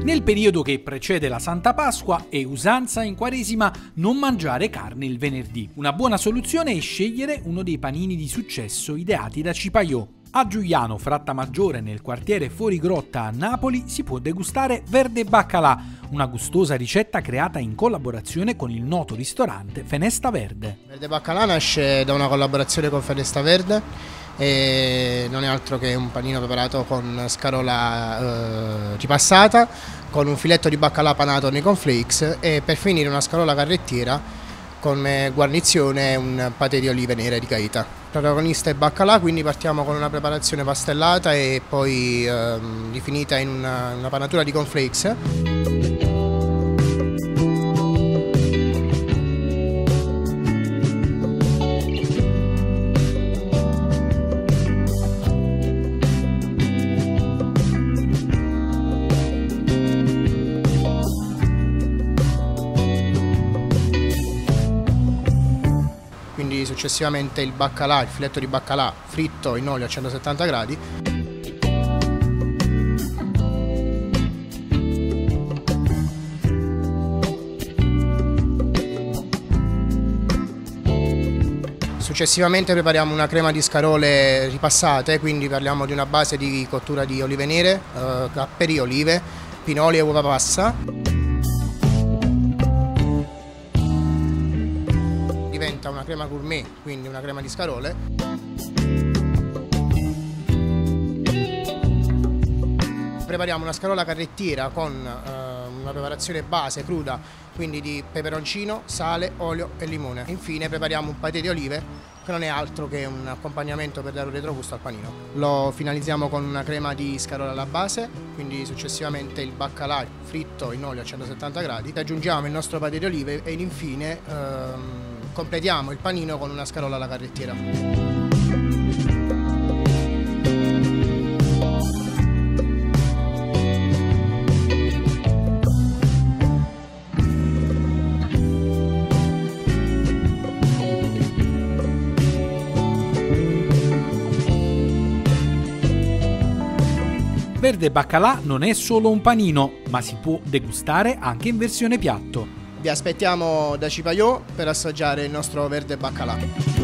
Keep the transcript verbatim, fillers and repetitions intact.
Nel periodo che precede la Santa Pasqua è usanza in Quaresima non mangiare carne il venerdì. Una buona soluzione è scegliere uno dei panini di successo ideati da Cipaiò. A Giuliano, Frattamaggiore, nel quartiere Fuori Grotta a Napoli, si può degustare Verde Baccalà, una gustosa ricetta creata in collaborazione con il noto ristorante Fenesta Verde. Verde Baccalà nasce da una collaborazione con Fenesta Verde e non è altro che un panino preparato con scarola eh, ripassata, con un filetto di baccalà panato nei cornflakes e per finire una scarola carrettiera con guarnizione un patè di olive nere di Caita. Il protagonista è baccalà, quindi partiamo con una preparazione pastellata e poi ehm, rifinita in una, una panatura di cornflakes. Quindi successivamente il baccalà, il filetto di baccalà fritto in olio a centosettanta gradi. Successivamente prepariamo una crema di scarole ripassate, quindi parliamo di una base di cottura di olive nere, eh, capperi, olive, pinoli e uova passa. Diventa una crema gourmet, quindi una crema di scarole. Prepariamo una scarola carrettiera con eh, una preparazione base cruda, quindi di peperoncino, sale, olio e limone. Infine prepariamo un patè di olive che non è altro che un accompagnamento per dare un retrogusto al panino. Lo finalizziamo con una crema di scarola alla base, quindi successivamente il baccalà fritto in olio a centosettanta gradi. Aggiungiamo il nostro patè di olive e infine ehm, completiamo il panino con una scarola alla carrettiera. Verde Baccalà non è solo un panino, ma si può degustare anche in versione piatto. Vi aspettiamo da Cipaiò per assaggiare il nostro Verde Baccalà.